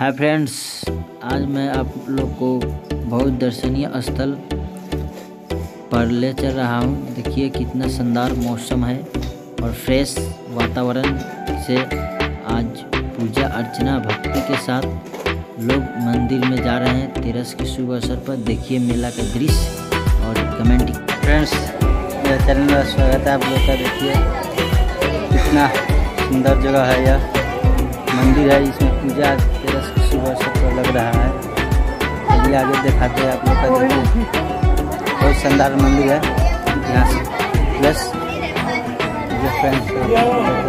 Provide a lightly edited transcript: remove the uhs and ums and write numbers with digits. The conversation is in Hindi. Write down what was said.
हाय फ्रेंड्स, आज मैं आप लोग को बहुत दर्शनीय स्थल पर ले चल रहा हूँ। देखिए कितना शानदार मौसम है और फ्रेश वातावरण से आज पूजा अर्चना भक्ति के साथ लोग मंदिर में जा रहे हैं। तेरस के शुभ अवसर पर देखिए मेला का दृश्य और कमेंटिंग। फ्रेंड्स, मेरे चैनल में स्वागत है आप लोग का। देखिए कितना सुंदर जगह है, यह मंदिर है, इसमें पूजा तेरस के शुभ अवसर पर लग रहा है। चलिए आगे दिखाते हैं आप लोग का। देखिए बहुत शानदार मंदिर है यहाँ से प्लस फ्रेंड्स